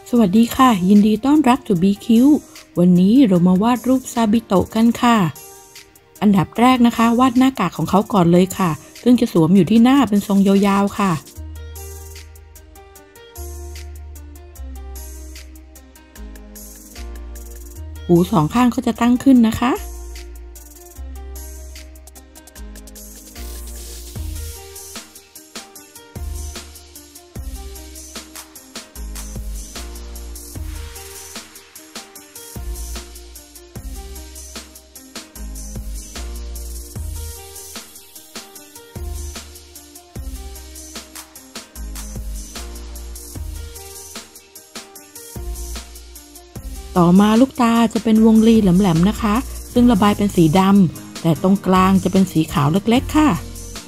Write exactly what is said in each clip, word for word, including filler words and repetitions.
สวัสดีค่ะยินดีต้อนรับ ทู บี คิว วันนี้เรามาวาดรูปซาบิโตะกันค่ะอันดับแรกนะคะวาดหน้ากากของเขาก่อนเลยค่ะซึ่งจะสวมอยู่ที่หน้าเป็นทรงยาวๆค่ะหูสองข้างก็จะตั้งขึ้นนะคะต่อมาลูกตาจะเป็นวงรีแหลมๆนะคะซึ่งระบายเป็นสีดำแต่ตรงกลางจะเป็นสีขาวเล็กๆค่ะ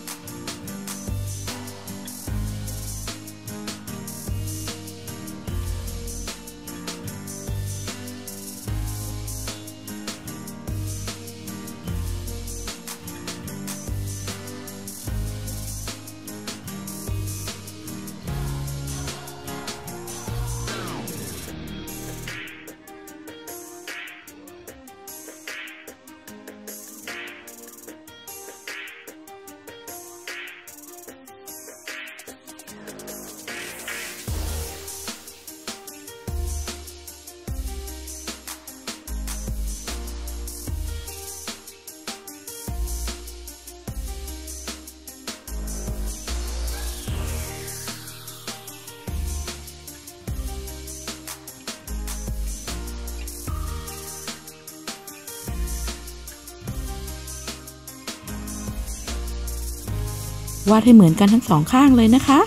วาดให้เหมือนกันทั้งสองข้างเลยนะคะ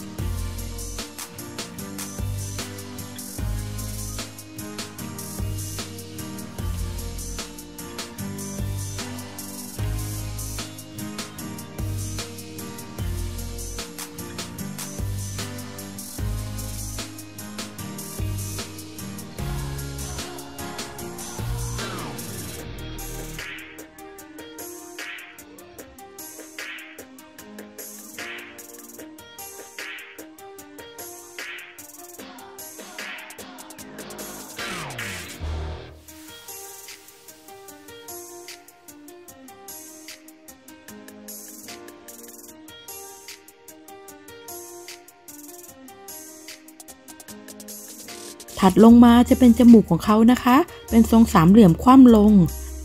ถัดลงมาจะเป็นจมูกของเขานะคะเป็นทรงสามเหลี่ยมคว่ำลง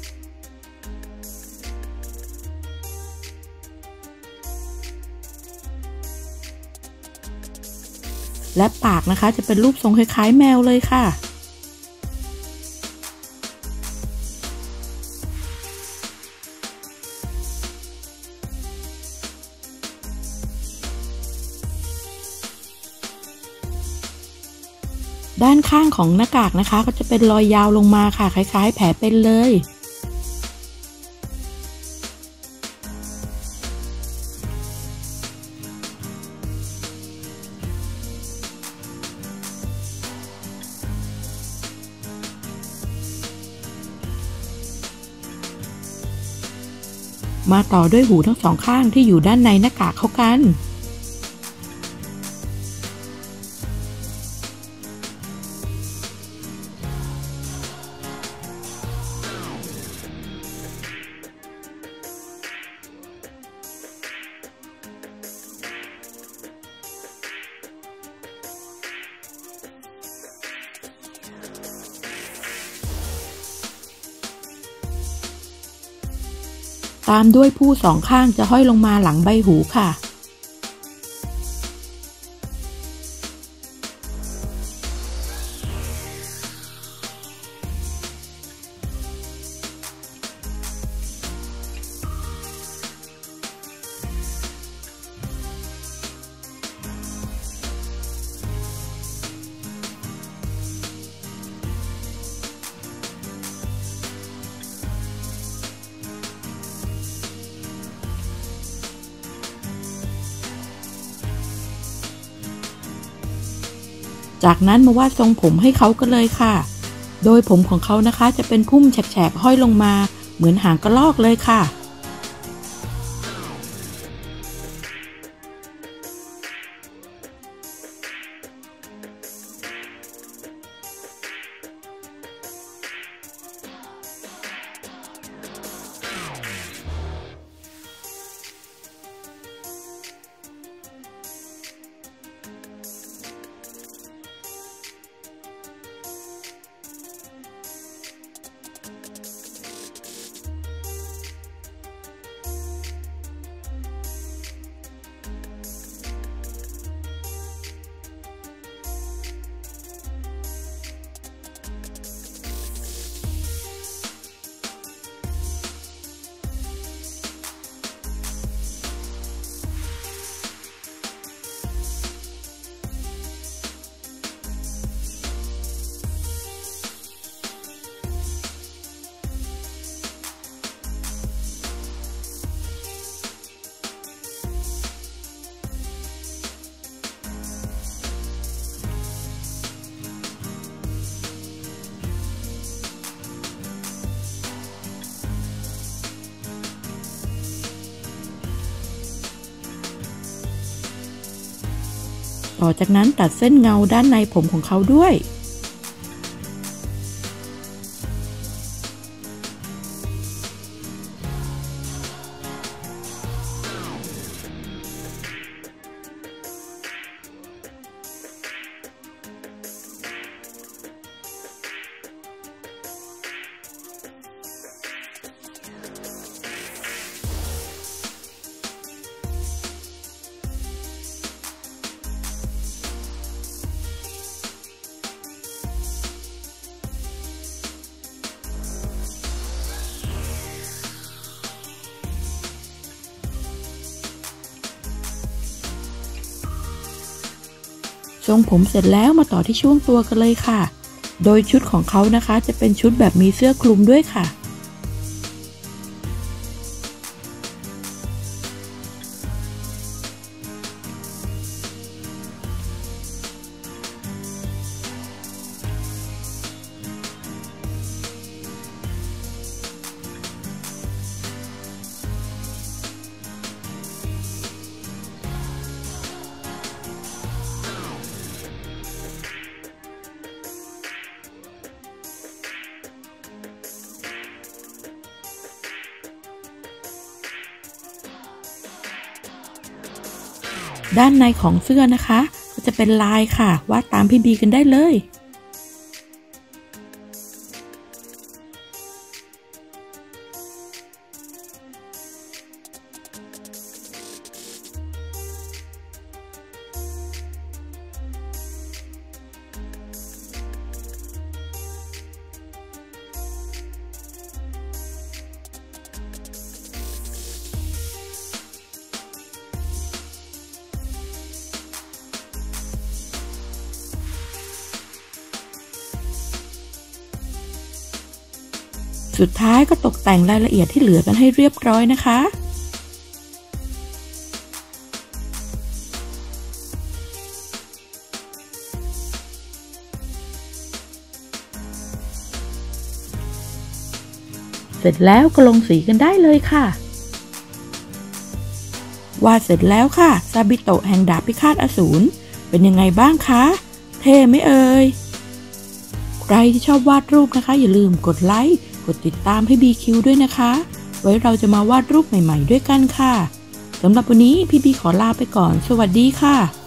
และปากนะคะจะเป็นรูปทรงคล้ายๆแมวเลยค่ะด้านข้างของหน้ากากนะคะก็จะเป็นรอยยาวลงมาค่ะคล้ายๆแผลเป็นเลยมาต่อด้วยหูทั้งสองข้างที่อยู่ด้านในหน้ากากเข้ากันตามด้วยผู้สองข้างจะห้อยลงมาหลังใบหูค่ะจากนั้นมาวาดทรงผมให้เขากันเลยค่ะโดยผมของเขานะคะจะเป็นพุ่มแฉกๆห้อยลงมาเหมือนหางกระรอกเลยค่ะ ตต่อจากนั้นตัดเส้นเงาด้านในผมของเขาด้วยทรงผมเสร็จแล้วมาต่อที่ช่วงตัวกันเลยค่ะโดยชุดของเขานะคะจะเป็นชุดแบบมีเสื้อคลุมด้วยค่ะด้านในของเสื้อนะคะก็จะเป็นลายค่ะวาดตามพี่บีกันได้เลยสุดท้ายก็ตกแต่งรายละเอียดที่เหลือกันให้เรียบร้อยนะคะเสร็จแล้วก็ลงสีกันได้เลยค่ะวาดเสร็จแล้วค่ะซาบิโตะแห่งดาบพิฆาตอสูรเป็นยังไงบ้างคะเท่ไหมเอ่ยใครที่ชอบวาดรูปนะคะอย่าลืมกดไลค์กดติดตามให้ บี คิว ด้วยนะคะไว้เราจะมาวาดรูปใหม่ๆด้วยกันค่ะสำหรับวันนี้พี่บีขอลาไปก่อนสวัสดีค่ะ